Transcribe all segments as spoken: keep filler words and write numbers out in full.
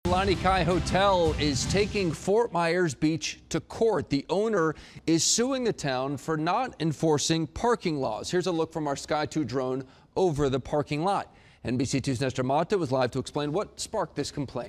Lani Kai Hotel is taking Fort Myers Beach to court. The owner is suing the town for not enforcing parking laws. Here's a look from our Sky two drone over the parking lot. N B C two's Nestor Mato was live to explain what sparked this complaint.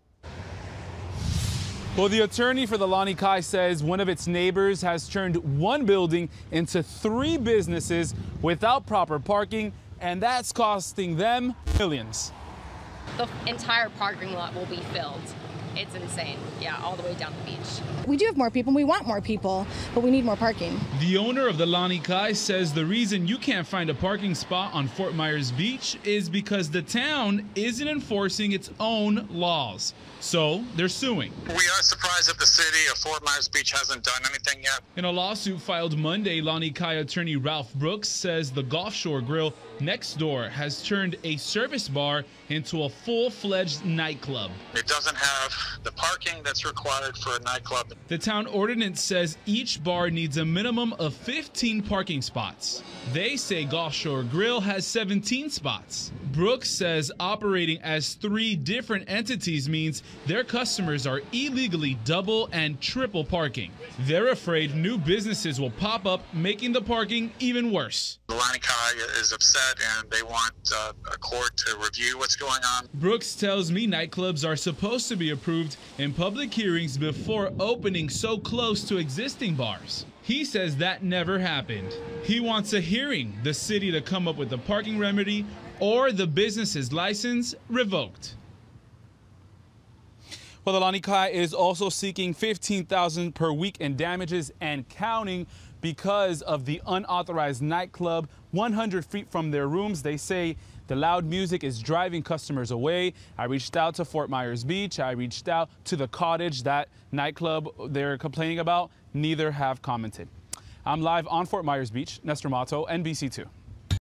Well, the attorney for the Lani Kai says one of its neighbors has turned one building into three businesses without proper parking, and that's costing them millions. The entire parking lot will be filled. It's insane. Yeah, all the way down the beach. We do have more people, and we want more people, but we need more parking. The owner of the Lani Kai says the reason you can't find a parking spot on Fort Myers Beach is because the town isn't enforcing its own laws. So they're suing. We are surprised that the city of Fort Myers Beach hasn't done anything yet. In a lawsuit filed Monday, Lani Kai attorney Ralph Brooks says the Gulf Shore Grill next door has turned a service bar into a full-fledged nightclub. It doesn't have the parking that's required for a nightclub. The town ordinance says each bar needs a minimum of fifteen parking spots. They say Gulf Shore Grill has seventeen spots. Brooks says operating as three different entities means their customers are illegally double and triple parking. They're afraid new businesses will pop up, making the parking even worse. The Lani Kai is upset and they want uh, a court to review what's going on. Brooks tells me nightclubs are supposed to be approved in public hearings before opening so close to existing bars. He says that never happened. He wants a hearing, the city to come up with a parking remedy or the business's license revoked. Well, the Lani Kai is also seeking fifteen thousand dollars per week in damages and counting because of the unauthorized nightclub one hundred feet from their rooms. They say the loud music is driving customers away. I reached out to Fort Myers Beach. I reached out to the Cottage, that nightclub they're complaining about. Neither have commented. I'm live on Fort Myers Beach. Nestor Mato, N B C two.